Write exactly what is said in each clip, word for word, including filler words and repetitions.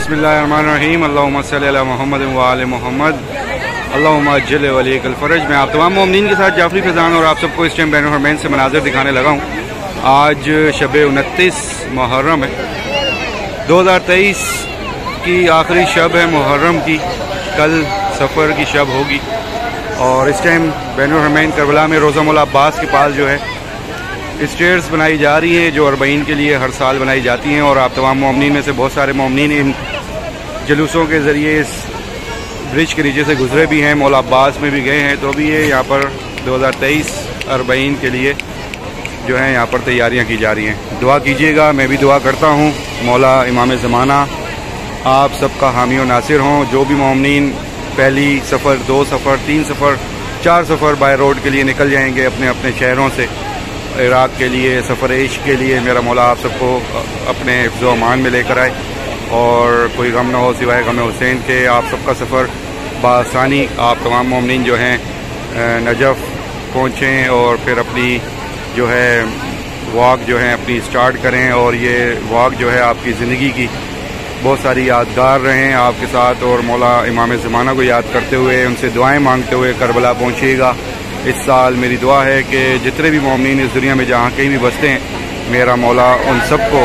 बिस्मिल्लाहिर्रहमानिर्रहीम अल्लाहुम्मा सल्ली अला मुहम्मद व आले मुहम्मद अल्लाहुम्मा अज्जिल वलीकल फ़रज। मैं आप तमाम मोमिनीन के साथ जाफरी फैज़ान और आप सबको इस टाइम बैनुल हरमैन से मनाज़िर दिखाने लगा हूँ। आज शब उनतीस मुहर्रम है, दो हज़ार तेईस की आखिरी शब है मुहर्रम की। कल सफ़र की शब होगी और इस टाइम बैनुल हरमैन करबला में रोज़ा मौला अब्बास के पास जो है स्टेयर्स बनाई जा रही हैं, जो अरबईन के लिए हर साल बनाई जाती हैं। और आप तमाम मोमिनीन में से बहुत सारे मोमिनीन इन जुलूसों के ज़रिए इस ब्रिज के नीचे से गुजरे भी हैं, मौला अब्बास में भी गए हैं। तो अभी ये यहाँ पर दो हज़ार तेईस अरबईन के लिए जो है यहाँ पर तैयारियाँ की जा रही हैं। दुआ कीजिएगा, मैं भी दुआ करता हूँ मौला इमाम ज़माना आप सबका हामी और नासिर हों। जो भी मोमिनीन पहली सफ़र, दो सफ़र, तीन सफ़र, चार सफ़र बाय रोड के लिए निकल जाएंगे अपने अपने शहरों से इराक़ के लिए, सफ़र इश्क़ के लिए, मेरा मौला आप सबको अपने हिफ्ज़ व अमान में लेकर आए और कोई गम ना हो सिवाय गम हुसैन के। आप सबका सफ़र बासानी, आप तमाम मोमिनीन जो हैं नजफ़ पहुँचें और फिर अपनी जो है वॉक जो है अपनी स्टार्ट करें। और ये वॉक जो है आपकी ज़िंदगी की बहुत सारी यादगार रहें आपके साथ। और मौला इमाम ज़माना को याद करते हुए, उनसे दुआएं मांगते हुए करबला पहुँचिएगा। इस साल मेरी दुआ है कि जितने भी मोमिनीन इस दुनिया में जहाँ कहीं भी बसते हैं, मेरा मौला उन सबको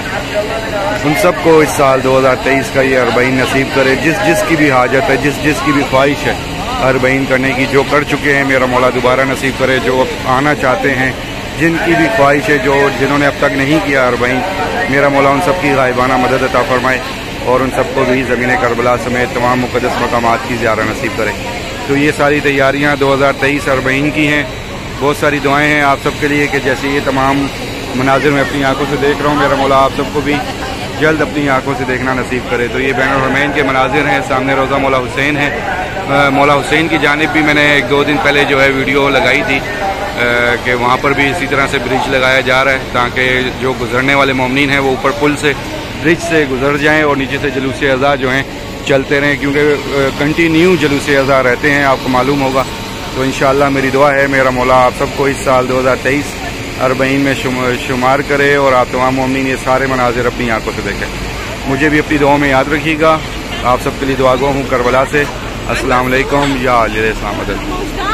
उन सबको इस साल दो हज़ार तेईस का ये अरबईन नसीब करे। जिस जिस की भी हाजत है, जिस जिस की भी ख्वाहिश है अरबईन करने की, जो कर चुके हैं मेरा मौला दोबारा नसीब करे, जो आना चाहते हैं, जिनकी भी ख्वाहिश है, जो जिन्होंने अब तक नहीं किया अरबईन, मेरा मौला उन सब की गायबाना मदद अता फरमाए और उन सबको भी ज़मीन करबला समेत तमाम मुक़द्दस मकामात की ज़ियारत नसीब करे। तो ये सारी तैयारियां दो हज़ार तेईस अरबईन की हैं। बहुत सारी दुआएं हैं आप सबके लिए कि जैसे ये तमाम मनाजिर मैं अपनी आंखों से देख रहा हूँ, मेरा मौला आप सबको भी जल्द अपनी आंखों से देखना नसीब करे। तो ये बैनुल हरमैन के मनाजिर हैं, सामने रोज़ा मौला हुसैन है। मौला हुसैन की जानिब भी मैंने एक दो दिन पहले जो है वीडियो लगाई थी कि वहाँ पर भी इसी तरह से ब्रिज लगाया जा रहा है ताकि जो गुजरने वाले मोमिनीन हैं वो ऊपर पुल से, ब्रिज से गुजर जाएँ और नीचे से जुलूस अज़ा जो हैं चलते रहें, क्योंकि कंटिन्यू जुलूस अज़ा रहते हैं, आपको मालूम होगा। तो इंशाअल्लाह मेरी दुआ है मेरा मौला आप सबको इस साल दो हज़ार तेईस अरबईन में शुमार करे और आप तमाम मोमिनीन ये सारे मनाजिर अपनी आंखों से देखें। मुझे भी अपनी दुआ में याद रखिएगा। आप सबके लिए दुआ गो हूँ करबला से। अस्सलाम वालेकुम या अली इस्लाम।